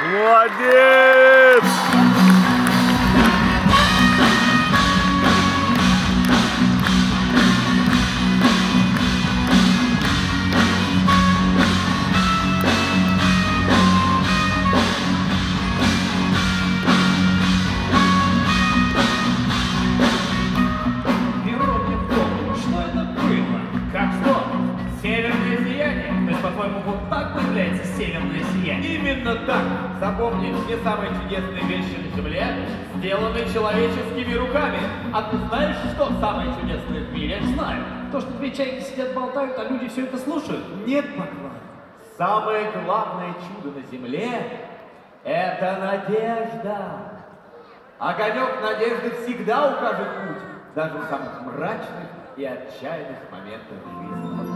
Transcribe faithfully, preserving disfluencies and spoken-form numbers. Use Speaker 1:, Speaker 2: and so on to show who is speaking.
Speaker 1: Молодец!
Speaker 2: По-твоему, вот так появляется северное сияние?
Speaker 3: Именно так! Запомни, все самые чудесные вещи на Земле сделаны человеческими руками. А ты знаешь, что самое чудесное в мире?
Speaker 2: Знаю. То, что две чайки сидят, болтают, а люди все это слушают.
Speaker 3: Нет, Маклан. Самое главное чудо на Земле — это надежда. Огонек надежды всегда укажет путь, даже в самых мрачных и отчаянных моментах жизни.